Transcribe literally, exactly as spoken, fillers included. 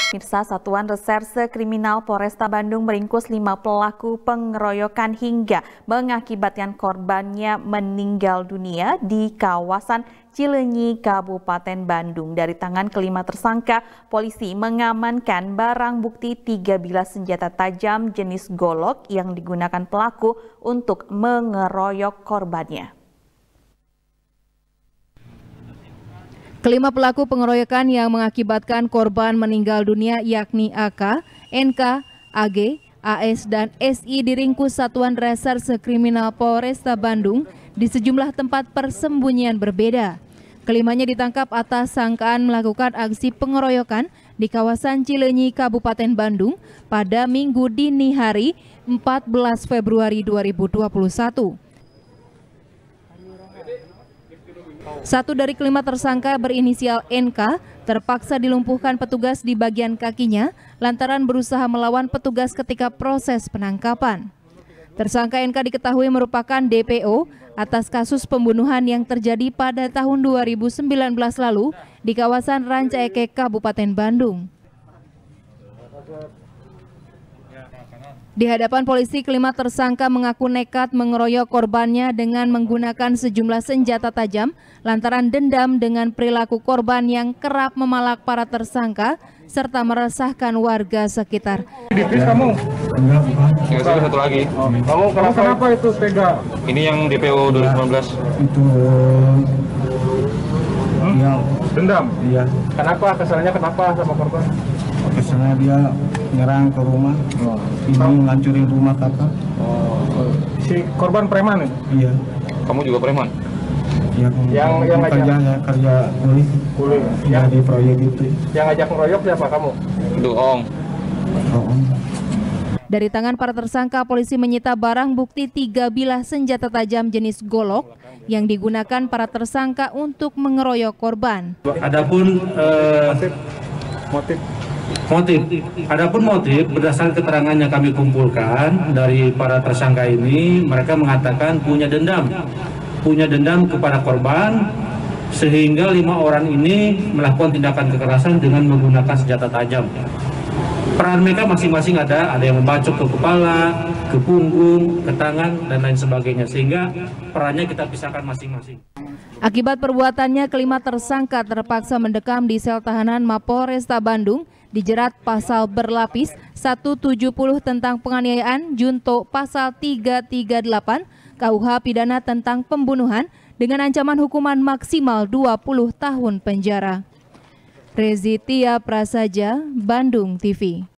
Pemirsa, Satuan Reserse Kriminal Polresta Bandung meringkus lima pelaku pengeroyokan hingga mengakibatkan korbannya meninggal dunia di kawasan Cileunyi, Kabupaten Bandung. Dari tangan kelima tersangka, polisi mengamankan barang bukti tiga bilah senjata tajam jenis golok yang digunakan pelaku untuk mengeroyok korbannya. Kelima pelaku pengeroyokan yang mengakibatkan korban meninggal dunia yakni A K, N K, A G, A S, dan S I diringkus Satuan Reserse Kriminal Polresta Bandung di sejumlah tempat persembunyian berbeda. Kelimanya ditangkap atas sangkaan melakukan aksi pengeroyokan di kawasan Cileunyi, Kabupaten Bandung pada Minggu dini hari empat belas Februari dua ribu dua puluh satu. Satu dari kelima tersangka berinisial N K terpaksa dilumpuhkan petugas di bagian kakinya lantaran berusaha melawan petugas ketika proses penangkapan. Tersangka N K diketahui merupakan D P O atas kasus pembunuhan yang terjadi pada tahun dua ribu sembilan belas lalu di kawasan Rancaekek, Kabupaten Bandung. Di hadapan polisi, kelima tersangka mengaku nekat mengeroyok korbannya dengan menggunakan sejumlah senjata tajam lantaran dendam dengan perilaku korban yang kerap memalak para tersangka serta meresahkan warga sekitar. Kamu? Enggak, bukan. Yang satu, satu lagi. Oh. Kamu kenapa, kenapa itu tega? Ini yang D P O dua ribu sembilan belas. Itu hmm? Yang Dendam? Iya. Kenapa? Kesannya kenapa sama korban? Kesannya dia nyerang ke rumah. Oh. Ini ngancurin rumah kakak. Oh. Si korban preman ya? Iya. Kamu juga preman? Iya. Yang yang kerja ngajak ya, kerja kulit. Kulit. Ya, di proyek itu. Yang ngajak ngeroyok siapa kamu? Itu Ong. Oh. Dari tangan para tersangka, polisi menyita barang bukti tiga bilah senjata tajam jenis golok yang digunakan para tersangka untuk mengeroyok korban. Adapun eh, Motif? motif, adapun motif berdasarkan keterangan yang kami kumpulkan dari para tersangka ini, mereka mengatakan punya dendam, punya dendam kepada korban, sehingga lima orang ini melakukan tindakan kekerasan dengan menggunakan senjata tajam. Peran mereka masing-masing ada, ada yang membacok ke kepala, ke punggung, ke tangan, dan lain sebagainya, sehingga perannya kita pisahkan masing-masing. Akibat perbuatannya, kelima tersangka terpaksa mendekam di sel tahanan Mapolresta Bandung, dijerat pasal berlapis seratus tujuh puluh tentang penganiayaan junto pasal tiga tiga delapan K U H pidana tentang pembunuhan dengan ancaman hukuman maksimal dua puluh tahun penjara. Rezitia Prasaja, Bandung T V.